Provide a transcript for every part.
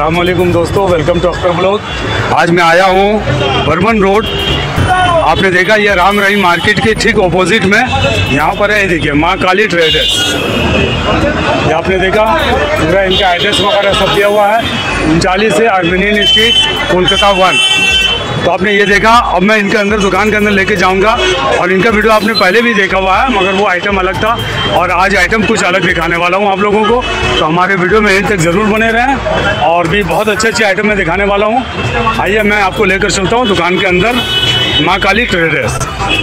अस्सलाम वालेकुम दोस्तों, वेलकम टू अख्तर ब्लॉग। आज मैं आया हूँ बर्मन रोड। आपने देखा ये राम रहीम मार्केट के ठीक ऑपोजिट में यहाँ पर है। ये देखिए माँ काली ट्रेडर्स। ये आपने देखा पूरा इनका एड्रेस वगैरह सब दिया हुआ है। 39 से आर्मेनियन स्ट्रीट, कोलकाता 1। तो आपने ये देखा। अब मैं इनके अंदर दुकान के अंदर लेके जाऊंगा और इनका वीडियो आपने पहले भी देखा हुआ है, मगर वो आइटम अलग था और आज आइटम कुछ अलग दिखाने वाला हूँ आप लोगों को। तो हमारे वीडियो में एंड तक ज़रूर बने रहें और भी बहुत अच्छे अच्छे आइटम मैं दिखाने वाला हूँ। आइए मैं आपको लेकर चलता हूँ दुकान के अंदर। माँ काली ट्रेडर्स,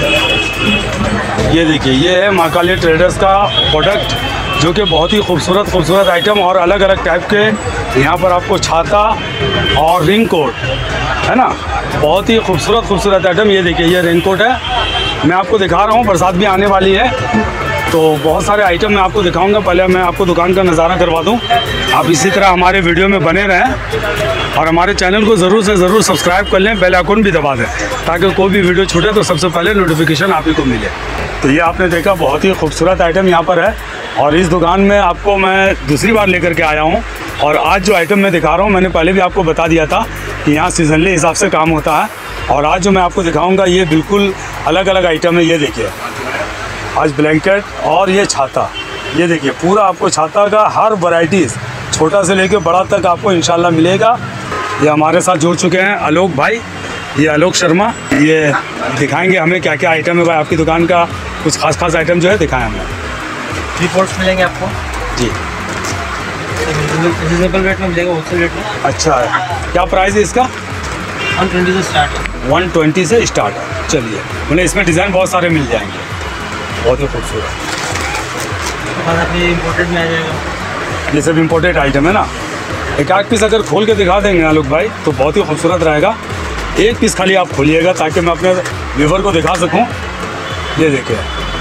ये देखिए ये है माँ काली ट्रेडर्स का प्रोडक्ट, जो कि बहुत ही खूबसूरत आइटम और अलग अलग टाइप के यहाँ पर आपको छाता और रिंग कोट है ना। बहुत ही खूबसूरत आइटम। ये देखिए ये रेन कोट है, मैं आपको दिखा रहा हूँ। बरसात भी आने वाली है तो बहुत सारे आइटम मैं आपको दिखाऊंगा। पहले मैं आपको दुकान का नज़ारा करवा दूँ। आप इसी तरह हमारे वीडियो में बने रहें और हमारे चैनल को ज़रूर से ज़रूर सब्सक्राइब कर लें, बेल आइकन भी दबा दें ताकि कोई भी वीडियो छूटे तो सबसे पहले नोटिफिकेशन आप ही को मिले। तो ये आपने देखा बहुत ही खूबसूरत आइटम यहाँ पर है और इस दुकान में आपको मैं दूसरी बार लेकर के आया हूँ। और आज जो आइटम मैं दिखा रहा हूँ, मैंने पहले भी आपको बता दिया था कि यहाँ सीजनली हिसाब से काम होता है। और आज जो मैं आपको दिखाऊंगा ये बिल्कुल अलग अलग आइटम है। ये देखिए आज ब्लैंकेट और ये छाता। ये देखिए पूरा आपको छाता का हर वैरायटीज़, छोटा से लेके बड़ा तक आपको इंशाल्लाह मिलेगा। ये हमारे साथ जुड़ चुके हैं आलोक भाई, ये आलोक शर्मा। ये दिखाएंगे हमें क्या क्या आइटम है भाई आपकी दुकान का। कुछ खास आइटम जो है दिखाएँ हमें। 3 पोर्ट्स मिलेंगे आपको जी, रिजनेबल रेट में मिलेगा, होलसेल रेट में। अच्छा है। क्या प्राइस है इसका? 120 से स्टार्ट है। 120 से स्टार्ट है। चलिए, मतलब इसमें डिज़ाइन बहुत सारे मिल जाएंगे, बहुत ही खूबसूरत। इम्पोर्टेड में आ जाएगा। ये सब इम्पोर्टेड आइटम है ना। एक आध पीस अगर खोल के दिखा देंगे आलोक भाई तो बहुत ही खूबसूरत रहेगा। एक पीस खाली आप खोलिएगा ताकि मैं अपने व्यूवर को दिखा सकूं। ये देखिए,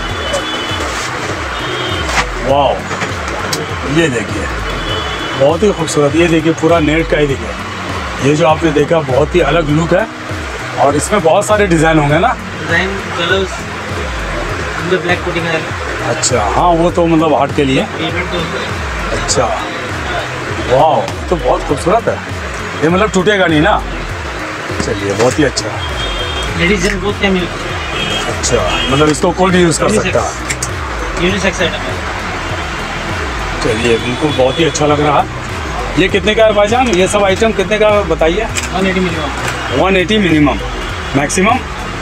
वाह, ये देखिए बहुत ही खूबसूरत। ये देखिए पूरा नेट का ही देखिए। ये जो आपने देखा बहुत ही अलग लुक है और इसमें बहुत सारे डिज़ाइन होंगे ना। डिज़ाइन कलर्स ब्लैक कोटिंग है। अच्छा हाँ, वो तो मतलब आर्ट के लिए। अच्छा वाह, तो बहुत खूबसूरत है। ये मतलब टूटेगा नहीं ना। चलिए बहुत ही अच्छा। लेडीज जेंट्स बोथ कैन मिल। अच्छा, मतलब इसको कोई भी यूज़ कर सकता है। यूनिसेक्स आइटम है। चलिए बिल्कुल बहुत ही अच्छा लग रहा है। ये कितने का है भाईजान? ये सब आइटम कितने का बताइए? 180 मिनिमम। 180 minimum, maximum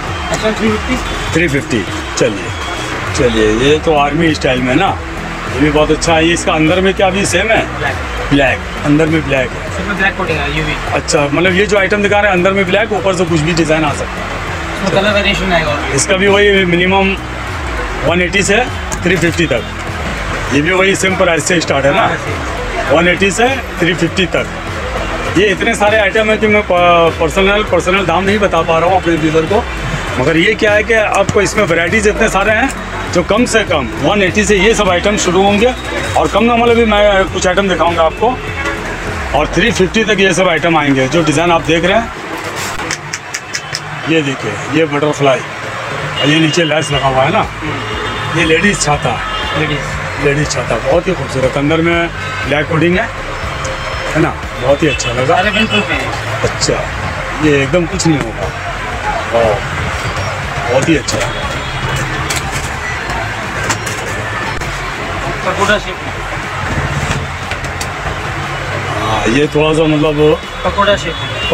350। चलिए ये तो आर्मी स्टाइल में ना, ये भी बहुत अच्छा है। ये इसका अंदर में क्या भी सेम है? ब्लैक, अंदर में ब्लैक है। इसमें ब्लैक कोटिंग है ये भी। अच्छा, मतलब ये जो आइटम दिखा रहे हैं अंदर में ब्लैक, ऊपर से कुछ भी डिज़ाइन आ सकता है। इसमें कलर वेरिएशन आएगा। इसका भी वही मिनिमम 180 से 350 तक। ये भी वही सेम प्राइस से स्टार्ट है ना, 180 से 350 तक। ये इतने सारे आइटम है कि मैं पर्सनल दाम नहीं बता पा रहा हूँ अपने व्यूअर को। मगर ये क्या है कि आपको इसमें वैराइटीज़ इतने सारे हैं जो कम से कम 180 से ये सब आइटम शुरू होंगे और कम दाम वाले भी मैं कुछ आइटम दिखाऊंगा आपको। और 350 तक ये सब आइटम आएंगे। जो डिज़ाइन आप देख रहे हैं, ये देखिए ये बटरफ्लाई और ये नीचे लेस लगा हुआ है ना। ये लेडीज़ छाता है, लेडीज़ छाता, बहुत ही खूबसूरत। अंदर में ब्लैक कोडिंग है ना, बहुत ही अच्छा लगा। अच्छा, ये एकदम कुछ नहीं होगा। और बहुत ही अच्छा है। हाँ, ये थोड़ा सा मतलब पकोड़ा शेप।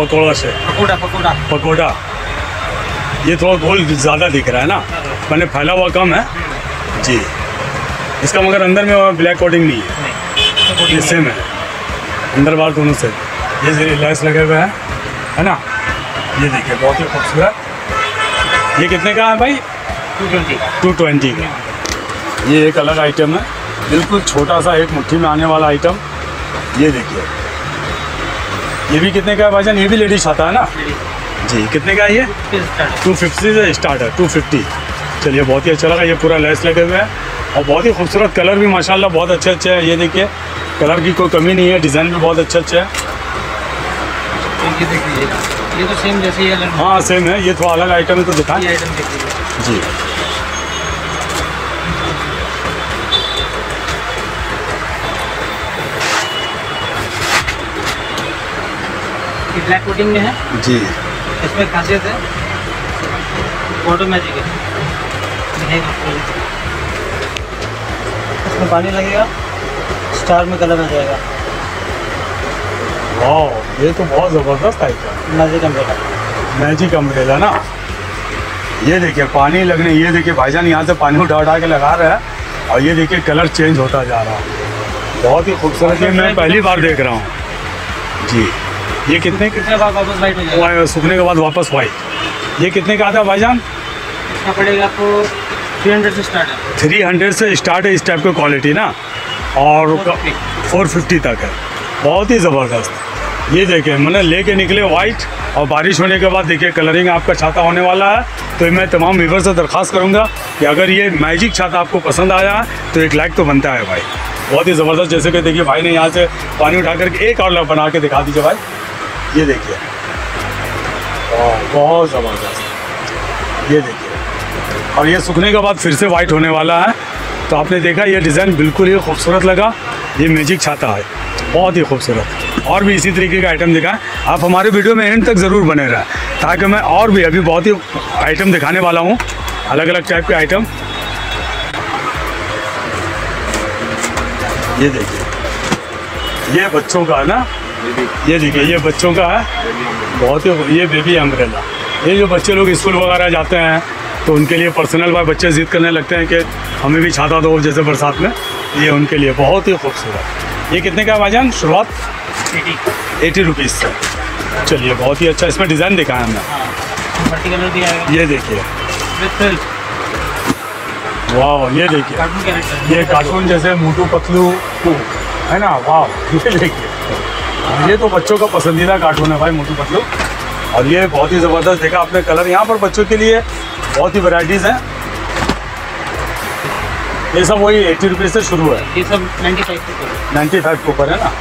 पकोड़ा ये थोड़ा गोल ज़्यादा दिख रहा है ना, मैंने फैला हुआ कम है जी। इसका मगर अंदर में ब्लैक कोटिंग नहीं है, ये सेम है अंदर बाहर दोनों से। ये लेस लगे हुए हैं है ना। ये देखिए बहुत ही खूबसूरत। ये कितने का है भाई? 220 का। ये एक अलग आइटम है, बिल्कुल छोटा सा, एक मुट्ठी में आने वाला आइटम। ये देखिए ये भी कितने का है भाईजान? ये भी लेडीज छाता है ना जी। कितने का है ये? 250 से स्टार्ट है, 250। चलिए बहुत ही अच्छा लगा। ये पूरा लेस लगे हुए हैं और बहुत ही खूबसूरत कलर भी माशाल्लाह बहुत अच्छे हैं। ये देखिए कलर की कोई कमी नहीं है, डिज़ाइन भी बहुत अच्छे है। ये तो सेम जैसे ही। हाँ सेम है, ये थोड़ा अलग आइटम है तो दिखाएं जी। ये ब्लैक कोटिंग में है। जी। इसमें खासियत है ऑटो मैजिक है। इसमें पानी लगेगा, स्टार में कलर आ जाएगा। वाह, ये तो बहुत ज़बरदस्त item. Magic umbrella. Magic umbrella ना, ये देखिए पानी लगने, ये देखिए भाईजान यहाँ से पानी उठा के लगा रहा है और ये देखिए कलर चेंज होता जा रहा है। बहुत ही खूबसूरत, ये मैं पहली बार देख रहा हूँ जी। ये कितने बाद वापस वाइट हो जाएगा, सूखने के बाद वापस वाइट। ये कितने का आता है भाईजान? इसका पड़ेगा आपको 300 से स्टार्ट है। 300 से स्टार्ट है इस टाइप की क्वालिटी ना, और 450 तक है। बहुत ही ज़बरदस्त। ये देखिए मैंने लेके निकले वाइट, और बारिश होने के बाद देखिए कलरिंग आपका छाता होने वाला है। तो मैं तमाम व्यूअर्स से दरख्वास्त करूँगा कि अगर ये मैजिक छाता आपको पसंद आया तो एक लाइक तो बनता है भाई। बहुत ही ज़बरदस्त। जैसे कि देखिए भाई ने यहाँ से पानी उठा करके एक और बना के दिखा दीजिए भाई। ये देखिए बहुत ज़बरदस्त। ये देखिए, और ये सूखने के बाद फिर से वाइट होने वाला है। तो आपने देखा ये डिज़ाइन बिल्कुल ही खूबसूरत लगा। ये मैजिक छाता है, बहुत ही खूबसूरत। और भी इसी तरीके का आइटम दिखाएं। आप हमारे वीडियो में एंड तक ज़रूर बने रहें, ताकि मैं और भी अभी बहुत ही आइटम दिखाने वाला हूँ, अलग अलग टाइप के आइटम। ये देखिए, ये बच्चों का है ना, ये देखिए ये बच्चों का है, बहुत ही। ये बेबी अम्ब्रेला, ये जो बच्चे लोग स्कूल वगैरह जाते हैं तो उनके लिए पर्सनल बाय बच्चे ज़िद करने लगते हैं कि हमें भी छाता दो जैसे बरसात में, ये उनके लिए बहुत ही खूबसूरत। ये कितने का भाईजान? शुरुआत 80 रुपीज़ से। चलिए बहुत ही अच्छा। इसमें डिज़ाइन दिखाया हमने। कलर भी आएगा। ये देखिए, वाह, ये देखिए, ये कार्टून जैसे मोटू पतलू है ना। वाह, ये देखिए, ये तो बच्चों का पसंदीदा कार्टून है भाई, मोटू पतलू। और ये बहुत ही ज़बरदस्त देखा आपने कलर। यहाँ पर बच्चों के लिए बहुत ही वैराइटीज़ हैं। ये सब वही 80 रुपये से शुरू है। ये सब 95 के ऊपर है ना।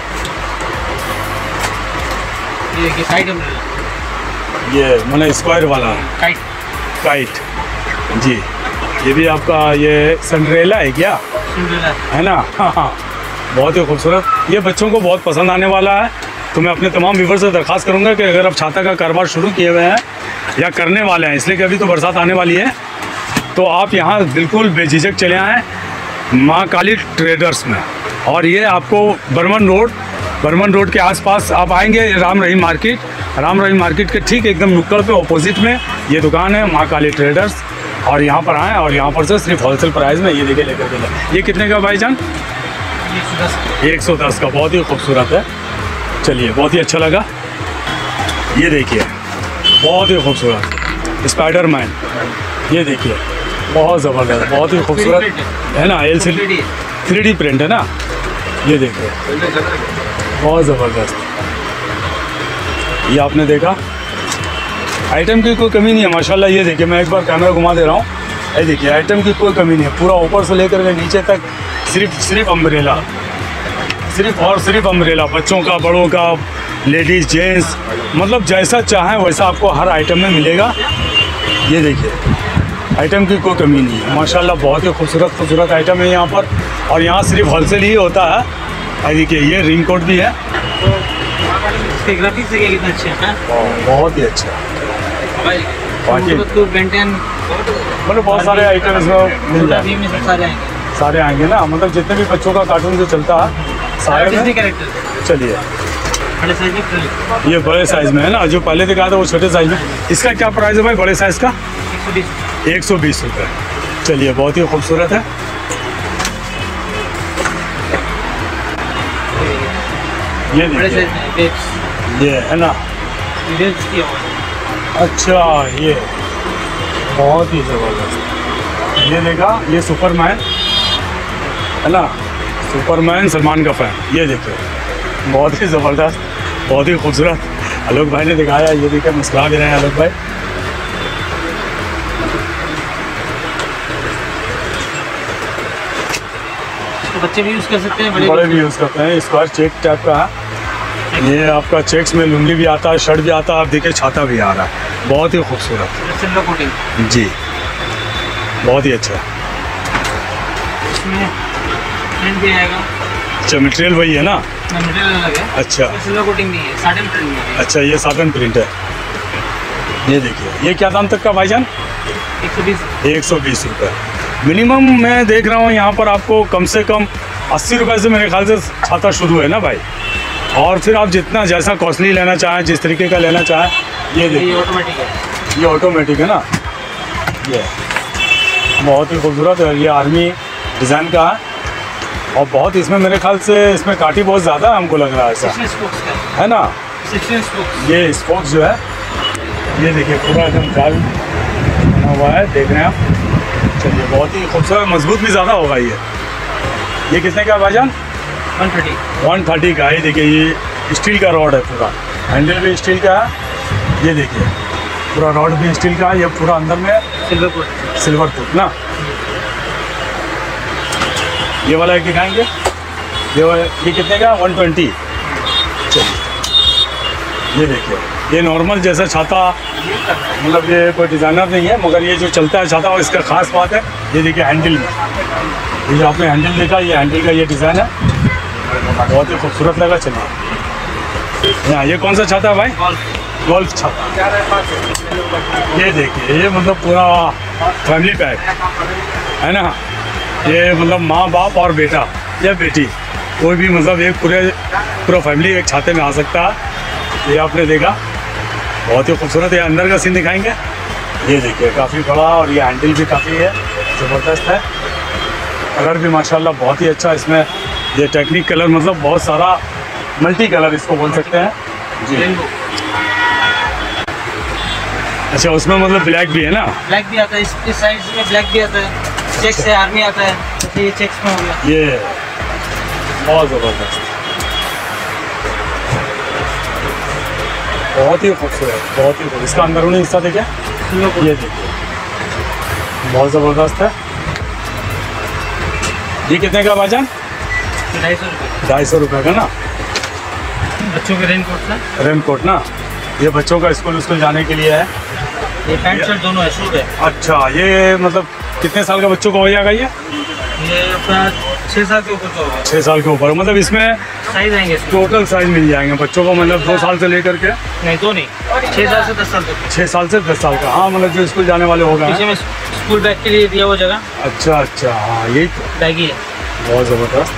ये साइड अम्ब्रेला, ये मैंने स्क्वायर वाला काइट जी। ये भी आपका ये सनरेला है क्या? है ना। हाँ, बहुत ही खूबसूरत। ये बच्चों को बहुत पसंद आने वाला है। तो मैं अपने तमाम व्यूअर्स से दरख्वास्त करूंगा कि अगर आप छाता का कारोबार शुरू किए हुए हैं या करने वाले हैं, इसलिए कि अभी तो बरसात आने वाली है, तो आप यहाँ बिल्कुल बेझिझक चले आएँ माँ काली ट्रेडर्स में। और ये आपको बर्मन रोड के आसपास आप आएंगे, राम रहीम मार्केट के ठीक एकदम नुक्कड़ पे ऑपोजिट में ये दुकान है, माँ काली ट्रेडर्स। और यहाँ पर आएँ और यहाँ पर से सिर्फ होलसेल प्राइस में ये देखिए लेकर के। ये कितने का भाईजान? 110 का। बहुत ही खूबसूरत है। चलिए, बहुत ही अच्छा लगा। ये देखिए, बहुत ही खूबसूरत स्पाइडरमैन। ये देखिए, बहुत ज़बरदस्त, बहुत ही खूबसूरत है ना। LCD 3D प्रिंट है ना। ये देखिए, बहुत ज़बरदस्त। ये आपने देखा, आइटम की कोई कमी नहीं है माशाल्लाह। ये देखिए, मैं एक बार कैमरा घुमा दे रहा हूँ। ये देखिए, आइटम की कोई कमी नहीं है। पूरा ऊपर से लेकर के नीचे तक सिर्फ अम्ब्रेला, सिर्फ अम्ब्रेला। बच्चों का, बड़ों का, लेडीज़, जेंट्स, मतलब जैसा चाहें वैसा आपको हर आइटम में मिलेगा। ये देखिए, आइटम की कोई कमी नहीं है माशाल्लाह। बहुत ही खूबसूरत आइटम है यहाँ पर। और यहाँ सिर्फ होलसेल ही होता है। ये देखिए, ये रिंग कोट भी है। इसके ग्राफिक्स देखिए कितना अच्छा है। बहुत ही अच्छा। मतलब बहुत सारे आइटम इसमें मिल जाएंगे, सारे आएंगे ना। मतलब जितने भी बच्चों का कार्टून जो चलता है सारे कैरेक्टर। चलिए, ये बड़े साइज में है ना, जो पहले दिखाया था वो छोटे साइज में। इसका क्या प्राइस है भाई बड़े साइज का? 120 रुपये। चलिए, बहुत ही खूबसूरत है। ये है ना। अच्छा, ये बहुत ही ज़बरदस्त। ये देखा, ये सुपरमैन है ना, सुपरमैन सलमान का फैन। ये देखो, बहुत ही ज़बरदस्त, बहुत ही खूबसूरत। आलोक भाई ने दिखाया। ये देखिए, मुस्कुरा भी रहे हैं आलोक भाई। तो बच्चे भी यूज़ कर सकते हैं, बड़े भी यूज़ करते हैं। स्क्वायर चेक टाइप का है। ये आपका चेक्स में लुंगी भी आता है, शर्ट भी आता है। आप देखिए, छाता भी आ रहा है। बहुत ही खूबसूरत जी, बहुत ही अच्छा। इसमें भी आएगा। अच्छा, मटेरियल वही है ना। इसमें मटेरियल अलग है। अच्छा सिल्वर कोटिंग नहीं है, साटन प्रिंट है। अच्छा, ये साटन प्रिंट है। ये देखिए, ये क्या दाम तक का भाईजान? 120 रुपये मिनिमम। मैं देख रहा हूँ यहाँ पर आपको कम से कम 80 रुपये से मेरे ख्याल से छाता शुरू है ना भाई। और फिर आप जितना जैसा कॉस्टली लेना चाहें, जिस तरीके का लेना चाहें। ये देखिए, ये ऑटोमेटिक है। ये ऑटोमेटिक है ना। ये बहुत ही खूबसूरत है, ये आर्मी डिज़ाइन का है। और बहुत इसमें मेरे ख्याल से इसमें काटी बहुत ज़्यादा है, हमको लग रहा है ऐसा, 16 स्पोक्स का है ना। 16 स्पोक्स। ये स्पोक्स जो है, ये देखिए पूरा एकदम जाल बना हुआ है, देख रहे हैं आप। चलिए, बहुत ही खूबसूरत, मजबूत भी ज़्यादा होगा ये। ये कितने का है भाईजान? 130 का। ये देखिए, ये स्टील का रॉड है पूरा, हैंडल भी स्टील का है। ये देखिए, पूरा रॉड भी स्टील का है। ये पूरा अंदर में सिल्वर टूथ ना। ये वाला एक दिखाएंगे। ये कितने का? 120। चलिए, ये देखिए, ये नॉर्मल जैसा छाता, मतलब ये कोई डिज़ाइनर नहीं है, मगर ये जो चलता है छाता, और इसका ख़ास बात है ये देखिए हैंडल में, ये जो आपने हैंडल देखा, ये हैंडल का ये डिज़ाइन है, बहुत ही खूबसूरत लगा। चलिए, यहाँ ये कौन सा छाता है भाई? गोल्फ छाता। ये देखिए, ये मतलब पूरा फैमिली पैक है ना। ये मतलब माँ बाप और बेटा या बेटी, कोई भी मतलब एक पूरा फैमिली एक छाते में आ सकता है। ये आपने देखा, बहुत ही खूबसूरत। ये अंदर का सीन दिखाएंगे। ये देखिए, काफ़ी बड़ा, और ये हैंडल भी काफ़ी है, ज़बरदस्त है। कलर भी माशाल्लाह बहुत ही अच्छा इसमें। ये टेक्निक कलर, मतलब बहुत सारा मल्टी कलर इसको बोल सकते हैं जी। अच्छा, उसमें मतलब ब्लैक भी है ना? ब्लैक भी आता है, इस साइड में ब्लैक भी आता है। चेक्स से आर्मी आता है, तो ये चेक्स में हो गया। ये बहुत ज़बरदस्त, बहुत ही खूबसूरत, बहुत ही खूबसूरत। इसका अंदरूनी हिस्सा देखिए, ये देखिए, बहुत ज़बरदस्त है। ये कितने का भाईजान? 250 रुपये। 250 रुपये का ना। बच्चों के रेनकोट ना। रेनकोट ना, ये बच्चों का स्कूल जाने के लिए है। ये पैंट शर्ट दोनों है, शूट है। अच्छा, ये मतलब कितने साल का बच्चों को हो जाएगा ये? ये अपना 6 साल के ऊपर का होगा। 6 साल के ऊपर, मतलब इसमें साइज आएंगे इसमें। टोटल साइज मिल जाएंगे बच्चों को, मतलब 2 साल से लेकर के? नहीं, 2 नहीं, 6 साल से 10 साल तक। 6 साल से 10 साल का, हाँ, मतलब जो स्कूल जाने वाले होगा। पीछे में स्कूल बैग के लिए दिया हुआ जगह। अच्छा अच्छा, हाँ, यही तो बैगी है, बहुत ज़बरदस्त।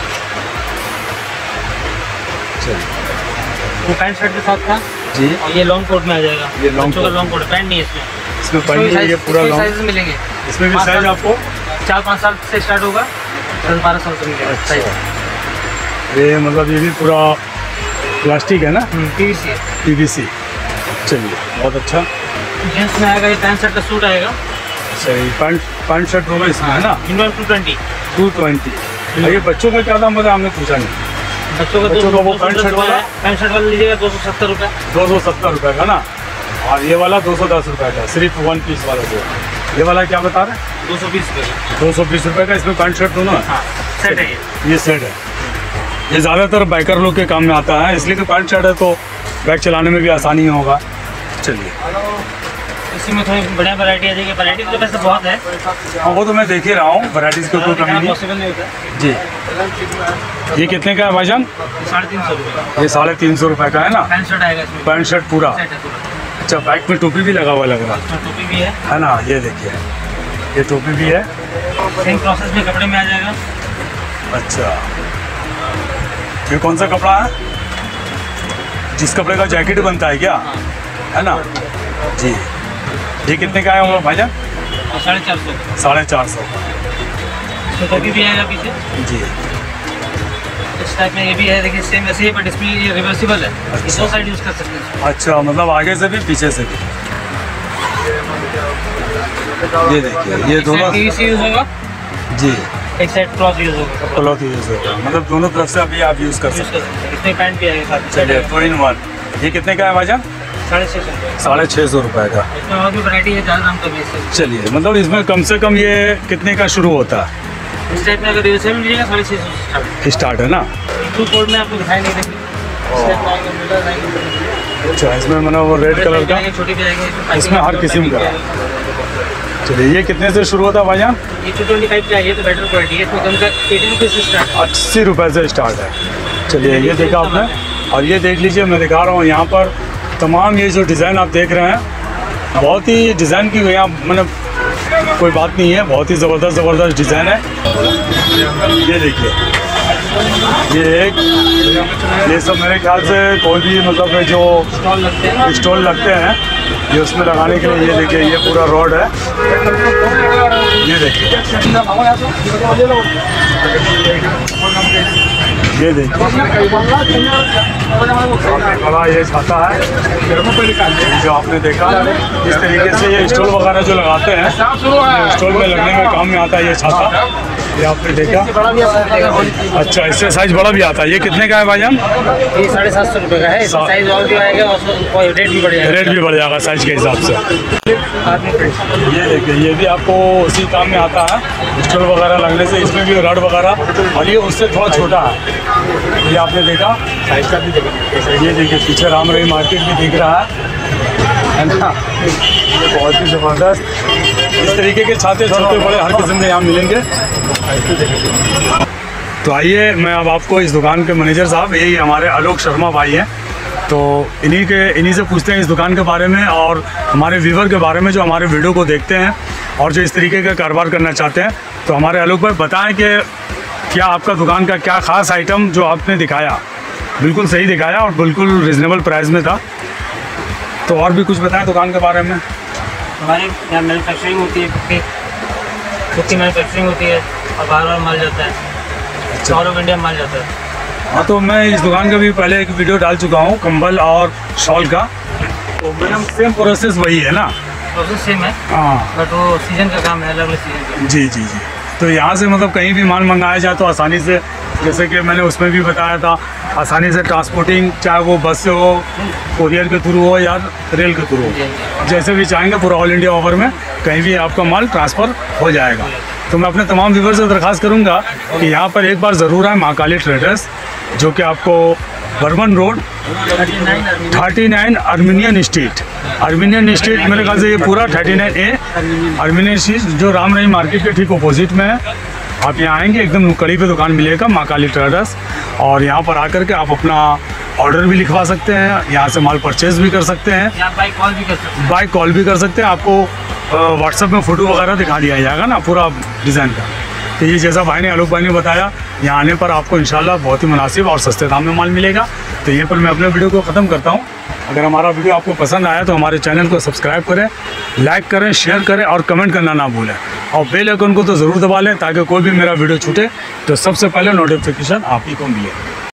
चलिए, वो पैंट शर्ट के साथ था जी। और ये लॉन्ग कोट में आ जाएगा। ये लॉन्ग बच्चों का लॉन्ग कोट, पैंट नहीं है इसमें। इसमें पैंट नहीं है, ये पूरा लॉन्ग। साइज मिलेंगे इसमें भी साइज आपको 4-5 साल से स्टार्ट होगा, 10-12 साल तक मिलेगा साइज। ये मतलब ये भी पूरा प्लास्टिक है ना? PVC है। PVC। चलिए, बहुत अच्छा। जींस में आएगा, ये पैंट शर्ट का सूट आएगा। सही, पैंट शर्ट होगा इसमें, है ना? इनवन 220। 220। ये बच्चों का क्या दाम बताया? हमने पूछा नहीं। बच्चों का वो पैंट शर्ट वाला है, पैंट शर्ट वाला लीजिएगा 270 रुपये। 270 रुपये का ना। और ये वाला 210 रुपये का, सिर्फ 1 पीस वाला जो। ये वाला क्या बता रहे हैं? 220 रुपये। 220 रुपये का। इसमें पैंट शर्ट दोनों है? हाँ, सेट है ये सेट है। ये ज़्यादातर बाइकर लोग के काम में आता है, इसलिए कि पैंट शर्ट है तो बैग चलाने में भी आसानी होगा। चलिए, इसी में थोड़ी बढ़िया वैरायटी आ जाएगी। वैरायटी तो वैसे बहुत है। हाँ, वो तो मैं देख ही रहा हूँ, वैराइटीज़ की कोई कमी नहीं पॉसिबल नहीं होता जी। ये कितने का है भाईजान? 350 रुपये। ये 350 रुपये का है ना। पैंट शर्ट आएगा इसमें, पैंट शर्ट पूरा। सेट है पूरा। अच्छा, बैग में टोपी भी लगा हुआ लग रहा इसमें टोपी भी है है ना। ये देखिए, ये टोपी भी है। सेम प्रोसेस में कपड़े में आ जाएगा। अच्छा, ये कौन सा कपड़ा है? जिस कपड़े का जैकेट बनता है क्या, है ना जी? ये कितने का है भाईजान? 450। 450। तो टोपी भी आएगा पीछे जी। इस टाइप में। ये भी है, देखिए सेम वैसे ही, बट इसमें ये रिवर्सिबल है। ये 2 साइड यूज़ कर सकते हैं। अच्छा, मतलब आगे से भी पीछे से भी। ये देखिए, ये दोनों PVC यूज़ होगा जी। एक साइड क्लॉथ यूज़ होगा। क्लॉथ यूज़ होगा, मतलब दोनों तरफ से अभी आप यूज़ कर सकते हैं। इसमें पैंट भी आएगा साथ। चलिए, 2 in 1। ये कितने का है भाईजान? 650 रुपये। 650 रुपये का। इसमें और भी वैरायटी है, ज़्यादा दाम का भी है। चलिए, मतलब इसमें कम से कम ये कितने का शुरू होता है? इस टाइप में अगर रिवर्सल में लीजिएगा 650 स्टार्ट है ना। 2 कोड में आपको दिखाई नहीं देंगे। अच्छा, इसमें मतलब वो रेड कलर का, छोटी भी आएगी। इसमें हर किस्म का। चलिए, ये कितने से शुरू होता है भाईजान? ये 225 का है, ये तो बेटर क्वालिटी है। इसमें कम से 80 रुपये से स्टार्ट है। 80 रुपये से स्टार्ट है। चलिए ये देखा आपने, और ये देख लीजिए मैं दिखा रहा हूँ यहाँ पर तमाम ये जो डिज़ाइन आप देख रहे हैं, बहुत ही डिज़ाइन की यहाँ मतलब कोई बात नहीं है, बहुत ही ज़बरदस्त डिज़ाइन है। ये देखिए ये सब मेरे ख्याल से कोई भी मतलब जो स्टॉल लगते हैं ये उसमें लगाने के लिए। ये देखिए ये पूरा रोड है, ये देखिए ये देखिए बड़ा ये छाता है जो आपने देखा। इस तरीके से ये स्टॉल वगैरह जो लगाते हैं स्टॉल में लगने में काम में आता है ये छाता, ये आपने देखा। अच्छा इससे साइज बड़ा भी आता है। ये कितने का है भाईजान? ये 750 रुपये का है। साइज और भी आएगा और रेट भी बढ़ जाएगा, रेट भी बढ़ जाएगा साइज के हिसाब से। ये देखिए ये भी आपको उसी काम में आता है, स्टॉल वगैरह लगने से। इसमें भी रड वगैरह, और ये उससे थोड़ा छोटा है, ये आपने देखा साइज का भी देखा। ये देखिए पीछे राम रही मार्केट भी दिख रहा है ना, ये बहुत ही ज़बरदस्त। इस तरीके के छाते छोटे बड़े हर किस्म के यहाँ मिलेंगे। तो आइए मैं अब आपको इस दुकान के मैनेजर साहब, यही हमारे आलोक शर्मा भाई हैं, तो इन्हीं से पूछते हैं इस दुकान के बारे में और हमारे व्यूवर के बारे में जो हमारे वीडियो को देखते हैं और जो इस तरीके का कारोबार करना चाहते हैं। तो हमारे आलोक भाई बताएं कि क्या आपका दुकान का क्या ख़ास आइटम जो आपने दिखाया, बिल्कुल सही दिखाया और बिल्कुल रिजनेबल प्राइस में था। तो और भी कुछ बताएं दुकान के बारे में। हमारे यहाँ मैन्युफैक्चरिंग होती है, कुत्ती मैन्युफैक्चरिंग होती है और बार माल जाता है, ऑल ऑफ इंडिया माल जाता है। हाँ तो मैं इस दुकान का भी पहले एक वीडियो डाल चुका हूँ कंबल और शॉल का, तो मैडम सेम प्रोसेस वही है ना? प्रोसेस सेम है, हाँ बट वो सीजन का काम है, अलग अलग सीजन का। जी जी जी। तो यहाँ से मतलब कहीं भी माल मंगाया जाए तो आसानी से, जैसे कि मैंने उसमें भी बताया था, आसानी से ट्रांसपोर्टिंग, चाहे वो बस से हो, कोरियर के थ्रू हो या रेल के थ्रू हो, जैसे भी चाहेंगे पूरा ऑल इंडिया ऑफर में कहीं भी आपका माल ट्रांसफ़र हो जाएगा। तो मैं अपने तमाम व्यूवर से दरख्वास्त करूँगा कि यहाँ पर एक बार ज़रूर आए महाकाली ट्रेडर्स, जो कि आपको बर्बन रोड 39 अर्मेनियन स्ट्रीट मेरे ख्याल से ये पूरा 39A अर्मेनियन स्ट्रीट जो राम रही मार्केट के ठीक अपोजिट में है। आप यहाँ आएंगे एकदम नुक्कड़ी पे दुकान मिलेगा महाकाली ट्रेडर्स, और यहाँ पर आकर के आप अपना ऑर्डर भी लिखवा सकते हैं, यहाँ से माल परचेज भी कर सकते हैं, बाइक कॉल भी कर सकते हैं। बाइक कॉल भी कर सकते हैं। आपको व्हाट्सएप में फ़ोटो वगैरह दिखा दिया जाएगा ना पूरा डिज़ाइन का। तो ये जैसा भाई ने, आलोक भाई ने बताया, यहाँ आने पर आपको इंशाल्लाह बहुत ही मुनासिब और सस्ते दाम में माल मिलेगा। तो ये पर मैं अपने वीडियो को ख़त्म करता हूँ। अगर हमारा वीडियो आपको पसंद आया तो हमारे चैनल को सब्सक्राइब करें, लाइक करें, शेयर करें और कमेंट करना ना भूलें, और बेल आइकन को तो ज़रूर दबा लें ताकि कोई भी मेरा वीडियो छूटे तो सबसे पहले नोटिफिकेशन आप ही को मिले।